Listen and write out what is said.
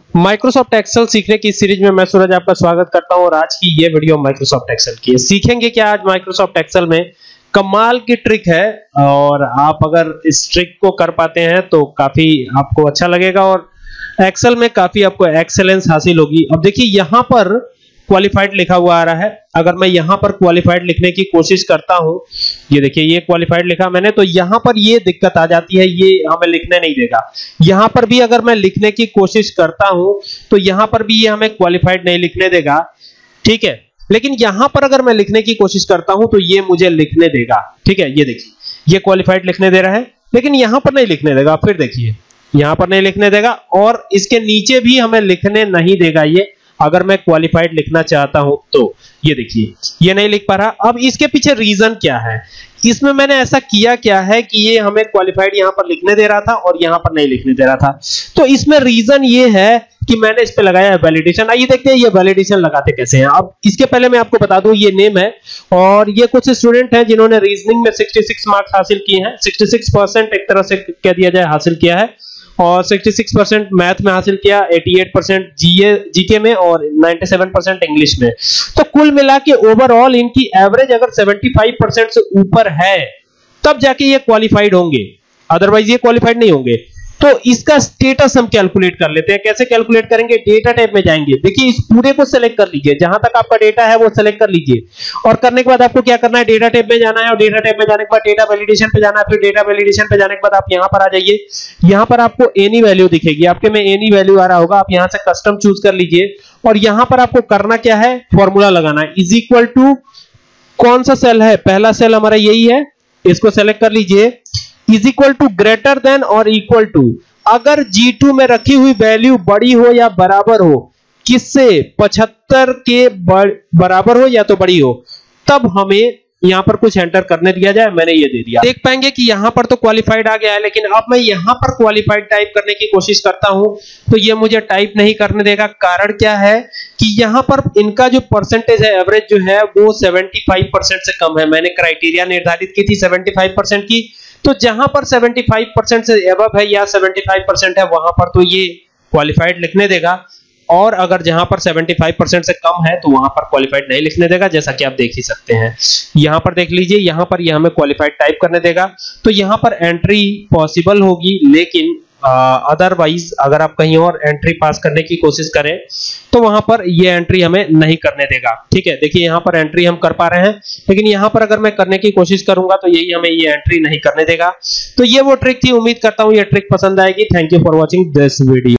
Microsoft Excel सीखने की series में मैं सूरज आपका स्वागत करता हूं और आज की ये वीडियो माइक्रोसॉफ्ट एक्सेल की है। सीखेंगे क्या आज माइक्रोसॉफ्ट एक्सेल में कमाल की ट्रिक है और आप अगर इस ट्रिक को कर पाते हैं तो काफी आपको अच्छा लगेगा और एक्सेल में काफी आपको एक्सेलेंस हासिल होगी। अब देखिए यहां पर क्वालिफाइड लिखा हुआ आ रहा है। अगर मैं यहां पर क्वालिफाइड लिखने की कोशिश करता हूं, ये देखिए ये क्वालिफाइड लिखा मैंने, तो यहां पर ये दिक्कत आ जाती है, ये हमें लिखने नहीं देगा। यहां पर भी अगर मैं लिखने की कोशिश करता हूं तो यहां पर भी ये हमें क्वालिफाइड नहीं लिखने देगा, ठीक है। लेकिन यहां पर अगर मैं लिखने की कोशिश करता हूं तो ये मुझे लिखने देगा, ठीक है। ये देखिए ये क्वालिफाइड लिखने दे रहा है लेकिन यहां पर नहीं लिखने देगा। फिर देखिए यहां पर नहीं लिखने देगा और इसके नीचे भी हमें लिखने नहीं देगा ये, अगर मैं क्वालिफाइड लिखना चाहता हूं तो। ये देखिए ये नहीं लिख पा रहा। अब इसके पीछे रीजन क्या है, इसमें मैंने ऐसा किया क्या है कि ये हमें क्वालिफाइड यहां पर लिखने दे रहा था और यहां पर नहीं लिखने दे रहा था। तो इसमें रीजन ये है कि मैंने इस पे लगाया है वैलिडेशन। आइए देखते हैं ये वैलिडेशन लगाते कैसे हैं। अब इसके पहले मैं आपको बता दूं ये नेम है और ये कुछ स्टूडेंट हैं जिन्होंने रीजनिंग में 66 मार्क्स हासिल किए हैं। 66% एक तरह से कह दिया जाए हासिल किया है और 66% मैथ में हासिल किया, 88% जीके में और 97% इंग्लिश में। तो कुल मिला के ओवरऑल इनकी एवरेज अगर 75% से ऊपर है तब जाके ये क्वालिफाइड होंगे, अदरवाइज ये क्वालिफाइड नहीं होंगे। तो इसका स्टेटस हम कैलकुलेट कर लेते हैं। कैसे कैलकुलेट करेंगे, डेटा टैब में जाएंगे। देखिए इस पूरे को सेलेक्ट कर लीजिए, जहां तक आपका डेटा है वो सेलेक्ट कर लीजिए और करने के बाद आपको क्या करना है, डेटा टैब में जाना है और डेटा टैब में जाने के बाद डेटा वैलिडेशन पे जाना है। फिर डेटा वैलिडेशन पे जाने के बाद आप यहां पर आ जाइए। यहां पर आपको एनी वैल्यू दिखेगी, आपके में एनी वैल्यू आ रहा होगा, आप यहां से कस्टम चूज कर लीजिए और यहां पर आपको करना क्या है, फॉर्मूला लगाना है। इज इक्वल टू कौन सा सेल है, पहला सेल हमारा यही है, इसको सेलेक्ट कर लीजिए। Is equal to greater than और इक्वल टू, अगर G2 में रखी हुई वैल्यू बड़ी हो या बराबर हो, किससे, 75 के बराबर हो या तो बड़ी हो, तब हमें यहां पर कुछ एंटर करने दिया जाए। मैंने ये दे दिया। देख पाएंगे कि यहां पर तो क्वालिफाइड आ गया है, लेकिन अब मैं यहां पर क्वालिफाइड टाइप करने की कोशिश करता हूं तो ये मुझे टाइप नहीं करने देगा। कारण क्या है कि यहां पर इनका जो परसेंटेज है, एवरेज जो है वो 75% से कम है। मैंने क्राइटेरिया निर्धारित की थी 75% की, तो जहां पर 75% से अबव है या 75% है वहां पर तो ये क्वालिफाइड लिखने देगा और अगर जहां पर 75% से कम है तो वहां पर क्वालिफाइड नहीं लिखने देगा, जैसा कि आप देख ही सकते हैं। यहां पर देख लीजिए, यहां पर ये हमें क्वालिफाइड टाइप करने देगा तो यहां पर एंट्री पॉसिबल होगी, लेकिन अदरवाइज अगर आप कहीं और एंट्री पास करने की कोशिश करें तो वहां पर ये एंट्री हमें नहीं करने देगा, ठीक है। देखिए यहां पर एंट्री हम कर पा रहे हैं, लेकिन यहां पर अगर मैं करने की कोशिश करूंगा तो यही हमें ये एंट्री नहीं करने देगा। तो ये वो ट्रिक थी। उम्मीद करता हूं ये ट्रिक पसंद आएगी। Thank you for watching this video.